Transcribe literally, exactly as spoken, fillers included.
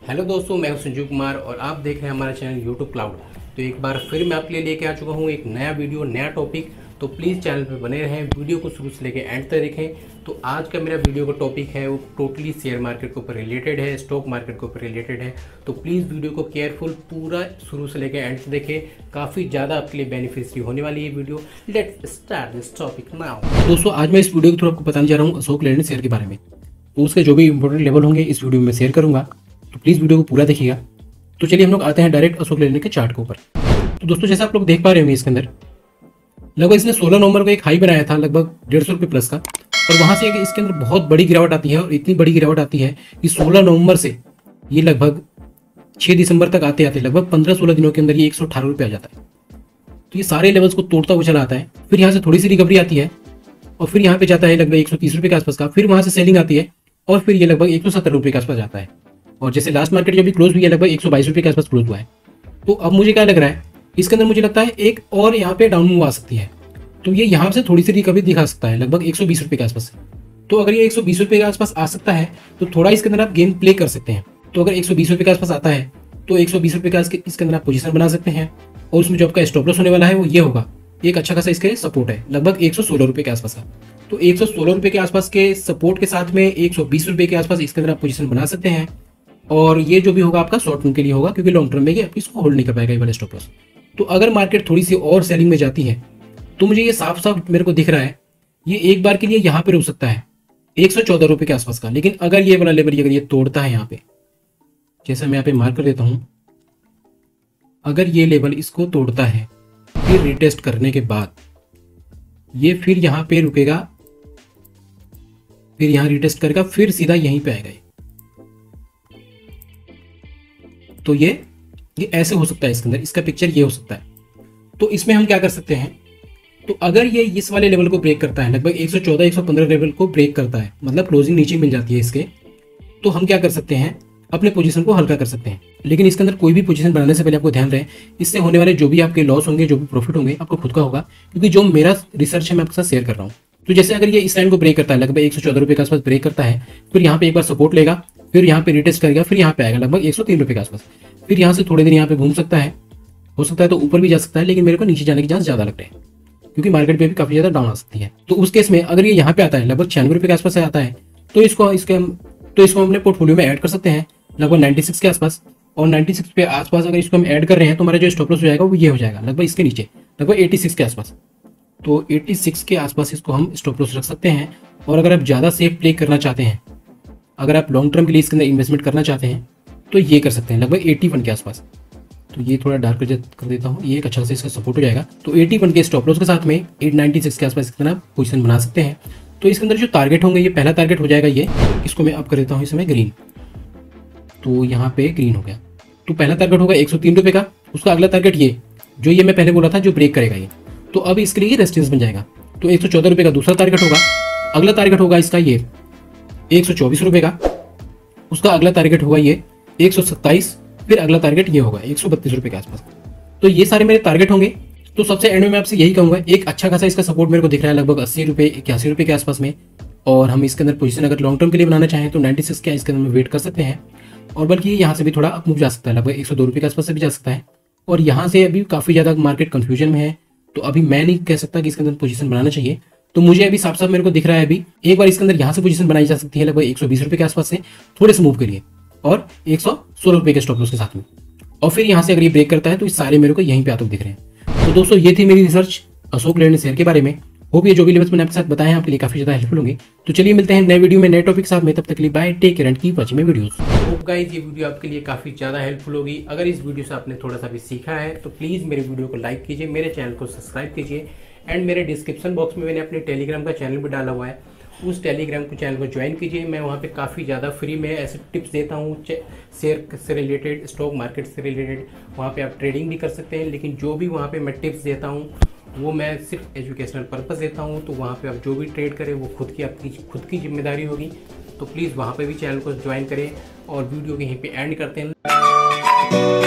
Hello दोस्तों, मैं हूं संजीव कुमार और आप देख रहे हैं हमारा चैनल यूट्यूब क्लाउड। तो एक बार फिर मैं आपके लिए लेके आ चुका हूं एक नया वीडियो, नया टॉपिक। तो प्लीज़ चैनल पर बने रहें, वीडियो को शुरू से लेकर एंड तक देखें। तो आज का मेरा वीडियो का टॉपिक है वो टोटली शेयर मार्केट के ऊपर रिलेटेड है, स्टॉक मार्केट के ऊपर रिलेटेड है। तो प्लीज़ वीडियो को केयरफुल पूरा शुरू से लेकर एंड तक देखें, काफ़ी ज़्यादा आपके लिए बेनिफिशियरी होने वाली है video. Let's start this topic now. दोस्तों, आज मैं इस वीडियो के थ्रू आपको बताने जा रहा हूँ अशोक लेलैंड शेयर के बारे में। तो उसके जो भी इंपॉर्टेंट लेवल होंगे इस वीडियो में शेयर करूँगा, तो प्लीज़ वीडियो को पूरा देखिएगा। तो चलिए हम लोग आते हैं डायरेक्ट अशोक लेलैंड के चार्ट के ऊपर। तो दोस्तों, जैसा आप लोग देख पा रहे होंगे, इसके अंदर लगभग इसने सोलह नवंबर को एक हाई बनाया था लगभग डेढ़ सौ रुपये प्लस का, और वहां से इसके अंदर बहुत बड़ी गिरावट आती है। और इतनी बड़ी गिरावट आती है कि सोलह नवंबर से ये लगभग छह दिसंबर तक आते आते लगभग पंद्रह सोलह दिनों के अंदर ये एक सौ अठारह रुपये आ जाता है। तो ये सारे लेवल्स को तोड़ता हुआ चला आता है। फिर यहाँ से थोड़ी सी रिकवरी आती है और फिर यहाँ पे जाता है लगभग एक सौ तीस रुपये के आसपास का। फिर वहां से सेलिंग आती है और फिर ये लगभग एक सौ सत्तर रुपये के आसपास जाता है। और जैसे लास्ट मार्केट जो भी क्लोज हुई है लगभग एक सौ बाईस रुपये के आसपास क्लोज हुआ है। तो अब मुझे क्या लग रहा है, इसके अंदर मुझे लगता है एक और यहाँ पे डाउन मूव आ सकती है। तो ये यहाँ से थोड़ी सी रिकवरी दिखा सकता है लगभग एक सौ बीस रुपये के आसपास। तो अगर ये एक सौ बीस रुपये के आसपास आ सकता है तो थोड़ा इसके अंदर आप गेम प्ले कर सकते हैं। तो अगर एक सौ बीस रुपये के आसपास आता है तो एक सौ बीस रुपये के इसके अंदर आप पोजीशन बना सकते हैं। और उसमें जो आपका स्टॉप लॉस होने वाला है वो ये होगा, एक अच्छा खासा इसके सपोर्ट है लगभग एक सौ सोलह रुपये के आसपास का। तो एक सौ सोलह रुपये के आसपास के सपोर्ट के साथ में एक सौ बीस रुपये के आसपास इसके अंदर आप पोजीशन बना सकते हैं। और ये जो भी होगा आपका शॉर्ट टर्म के लिए होगा, क्योंकि लॉन्ग टर्म में ये आप इसको होल्ड नहीं कर पाएगा ये वाला स्टॉप लॉस। तो अगर मार्केट थोड़ी सी और सेलिंग में जाती है तो मुझे ये साफ साफ मेरे को दिख रहा है ये एक बार के लिए यहाँ पे रुक सकता है एक सौ चौदह रुपये के आसपास का। लेकिन अगर ये वाला लेवल अगर ये तोड़ता है यहाँ पे, जैसा मैं यहाँ पे मार्क कर देता हूँ, अगर ये लेवल इसको तोड़ता है फिर रिटेस्ट करने के बाद ये फिर यहाँ पे रुकेगा, फिर यहाँ रिटेस्ट करेगा, फिर सीधा यहीं पे आएगा। तो ये ये ऐसे हो सकता है, इसके अंदर इसका पिक्चर ये हो सकता है। तो इसमें हम क्या कर सकते हैं, तो अगर ये इस वाले लेवल को ब्रेक करता है लगभग एक सौ चौदह एक सौ पंद्रह लेवल को ब्रेक करता है, मतलब क्लोजिंग नीचे मिल जाती है इसके, तो हम क्या कर सकते हैं, अपने पोजीशन को हल्का कर सकते हैं। लेकिन इसके अंदर कोई भी पोजीशन बनाने से पहले आपको ध्यान रहे, इससे होने वाले जो भी आपके लॉस होंगे, जो भी प्रॉफिट होंगे, आपको खुद का होगा, क्योंकि जो मेरा रिसर्च है मैं आपके साथ शेयर कर रहा हूँ। तो जैसे अगर ये इस लाइन को ब्रेक करता है लगभग एक सौ चौदह रुपये के आसपास ब्रेक करता है, फिर यहाँ पे एक बार सपोर्ट लेगा, फिर यहाँ पे रिटेस्ट करेगा, फिर यहाँ पे आएगा लगभग एक सौ तीन रुपये के आसपास, फिर यहाँ से थोड़ी देर यहाँ पे घूम सकता है, हो सकता है तो ऊपर भी जा सकता है। लेकिन मेरे को नीचे जाने की चांस ज्यादा लग रहे हैं, क्योंकि मार्केट पे भी काफी ज्यादा डाउन आ सकती है। तो उस केस में अगर ये यहाँ पे आता है लगभग छियानवे रुपये के आसपास से आता है, तो इसको इसके हम तो इसको हम अपने पोर्टफोलियो में ऐड कर सकते हैं लगभग छियानवे के आसपास। और छियानवे पे आसपास अगर इसको हम ऐड कर रहे हैं तो हमारा जो स्टॉप लॉस हो जाएगा वो ये हो जाएगा लगभग इसके नीचे लगभग छियासी के आसपास। तो छियासी के आसपास इसको हम स्टॉप लॉस रख सकते हैं। और अगर आप ज़्यादा सेफ प्ले करना चाहते हैं, अगर आप लॉन्ग टर्म के लिए इसके अंदर इन्वेस्टमेंट करना चाहते हैं, तो ये कर सकते हैं लगभग इक्यासी के आसपास। तो ये थोड़ा डार्क कर देता हूँ, ये एक अच्छा से इसका सपोर्ट हो जाएगा। तो इक्यासी के स्टॉप लॉस के साथ में आठ सौ छियानवे के आसपास इसके अंदर पोजीशन बना सकते हैं। तो इसके अंदर जो टारगेट होंगे, ये पहला टारगेट हो जाएगा ये, इसको मैं अब कर देता हूँ इस समय ग्रीन। तो यहाँ पे ग्रीन हो गया। तो पहला टारगेट होगा एक सौ तीन रुपये का, उसका अगला टारगेट ये जो ये मैं पहले बोला था जो ब्रेक करेगा ये, तो अब इसके लिए रेजिस्टेंस बन जाएगा। तो एक सौ चौदह रुपये का दूसरा टारगेट होगा, अगला टारगेट होगा इसका ये एक सौ चौबीस रुपये का, उसका अगला टारगेट होगा ये एक सौ सत्ताईस, फिर अगला टारगेट ये होगा एक सौ बत्तीस रुपये के आसपास। तो ये सारे मेरे टारगेट होंगे। तो सबसे एंड में मैं आपसे यही कहूँगा, एक अच्छा खासा इसका सपोर्ट मेरे को दिख रहा है लगभग अस्सी रुपये इक्यासी रुपये के आसपास में। और हम इसके अंदर पोजीशन अगर लॉन्ग टर्म के लिए बनाना चाहें तो छियानवे के इसके अंदर वेट कर सकते हैं। और बल्कि यहाँ से भी थोड़ा अप मूव जा सकता है, लगभग एक सौ दो रुपये के आसपास से भी जा सकता है। और यहाँ से अभी काफ़ी ज़्यादा मार्केट कंफ्यूजन में है, तो अभी मैं नहीं कह सकता कि इसके अंदर पोजीशन बनाना चाहिए। तो मुझे अभी साफ साफ मेरे को दिख रहा है, अभी एक बार इसके अंदर यहाँ से पोजीशन बनाई जा सकती है लगभग एक सौ बीस रुपये के आसपास से थोड़े से मूव के लिए, और एक सौ सोलह रुपये के स्टॉप लॉस के साथ में। और फिर यहाँ से अगर ये ब्रेक करता है तो इस सारे मेरे को यहीं पे आते दिख रहे हैं। तो दोस्तों, ये थी मेरी रिसर्च अशोक लेलैंड शेयर के बारे में। होप ये जो भी लेवल्स मैंने आपके साथ बताए हैं आपके लिए काफी ज्यादा हेल्पफुल होंगे। तो चलिए मिलते हैं नए वीडियो में नए टॉपिक के साथ में, तब तक के लिए bye, take care and keep watching my videos. Hope guys ये वीडियो आपके लिए काफी ज्यादा हेल्पफुल होगी। अगर इस वीडियो से आपने थोड़ा सा भी सीखा है तो प्लीज मेरे वीडियो को लाइक कीजिए, मेरे चैनल को सब्सक्राइब कीजिए, एंड मेरे डिस्क्रिप्शन बॉक्स में मैंने अपने टेलीग्राम का चैनल भी डाला हुआ है, उस टेलीग्राम को चैनल को ज्वाइन कीजिए। मैं वहाँ पे काफ़ी ज़्यादा फ्री में ऐसे टिप्स देता हूँ शेयर से रिलेटेड, स्टॉक मार्केट से रिलेटेड। वहाँ पे आप ट्रेडिंग भी कर सकते हैं, लेकिन जो भी वहाँ पे मैं टिप्स देता हूँ वो मैं सिर्फ एजुकेशनल पर्पस देता हूँ। तो वहाँ पे आप जो भी ट्रेड करें वो खुद की आपकी खुद की जिम्मेदारी होगी। तो प्लीज़ वहाँ पे भी चैनल को ज्वाइन करें, और वीडियो को यहीं पे एंड करते हैं।